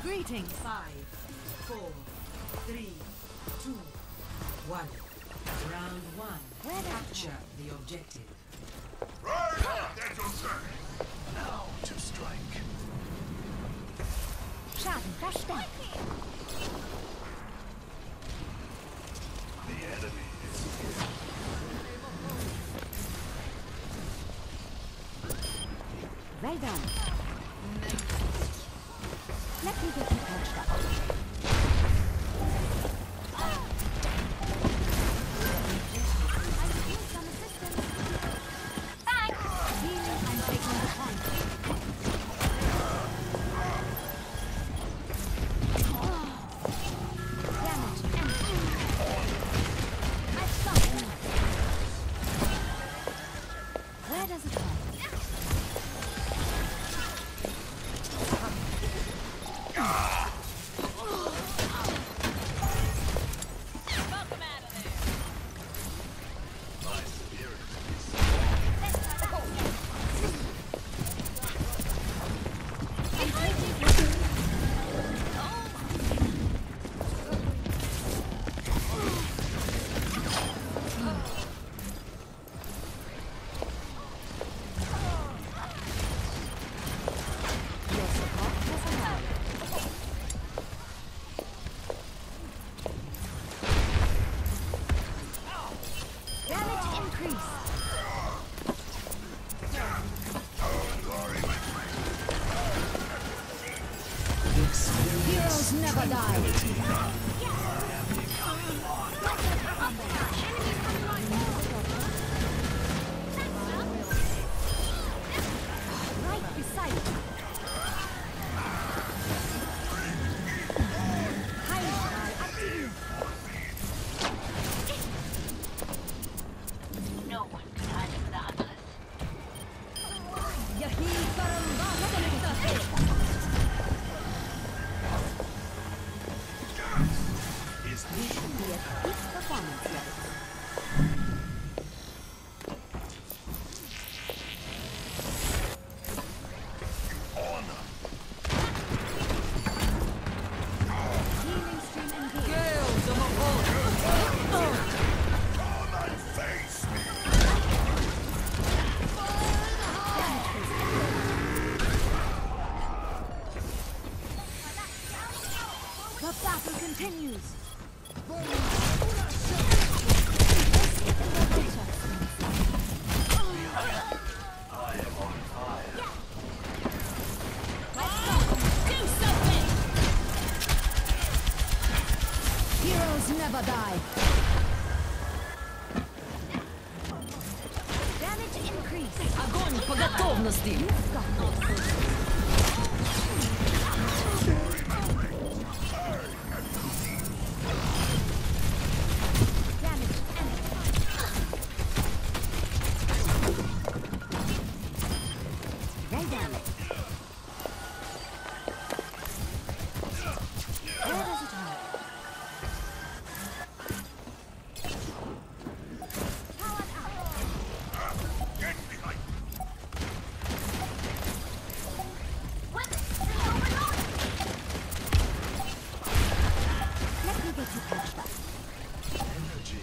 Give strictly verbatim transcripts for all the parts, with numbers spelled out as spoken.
Greetings. Five, four, three, two, one. Round one. Where the Capture the objective. Right up, that's your turn. Now to strike. Schaden verstärkt. The enemy is here. Well done. Let me get you patched up. Heroes never die. Right beside you. Heilstrahl aktiviert. No one can hide from the others. Yahi Karamba. Is We should be at peak performance level. honor. Healing stream engaged. Come and face me. The battle continues. I am on fire. Do something! Heroes never die. Damage increase. Огонь по готовности. Damage well done. Where does it hurt? Powered up. Get behind. Let me get you patched up. Energy.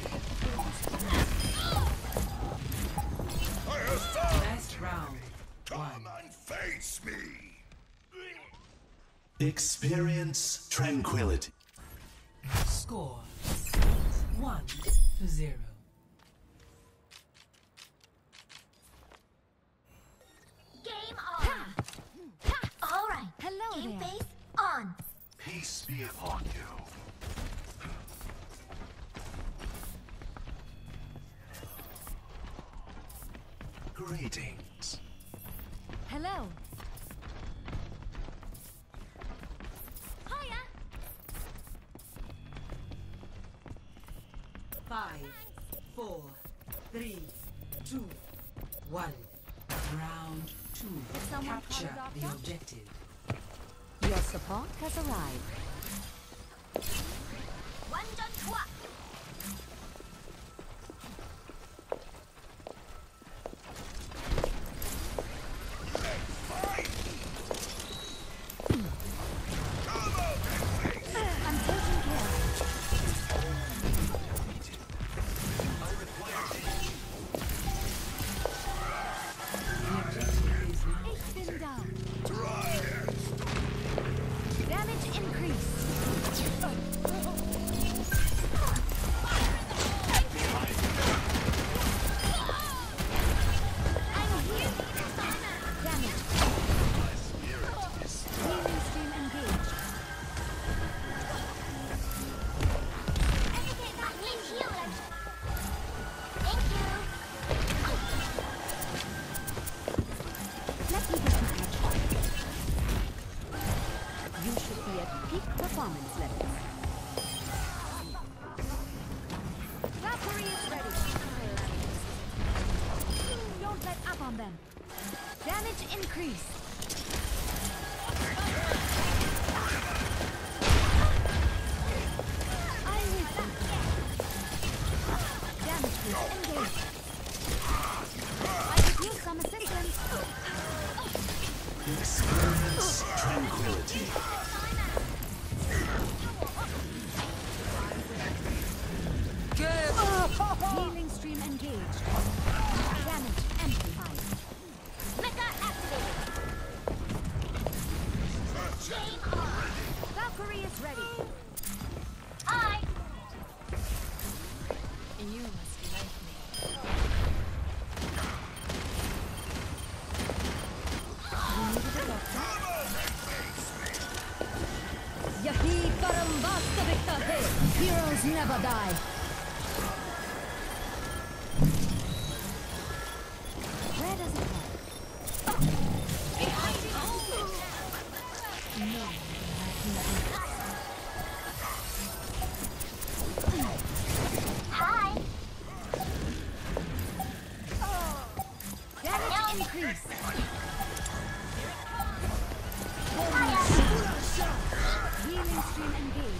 I have found. Last round. Come and face me. Experience tranquility. Score one to zero. Game on. All right. Hello Game there. face on. Peace be upon you. Greetings. Hello. Hiya. Five, four, three, two, one. Round two. Someone call a Capture the doctor? objective. Your support has arrived. 완전 좋아. Come should be at peak performance levels. Valkyrie is ready. Don't let up on them. Damage increase. I will damage boost engaged. I could use some assistance. Experience tranquility. Healing stream engaged. Damage amplified. Mecha activated. Game on. Valkyrie is ready. I. You must like me. You needed a doctor? Yahi Karam Vastavika Hai. Heroes never die. Where does it go? No. Hi. Damage increase. Healing stream engaged.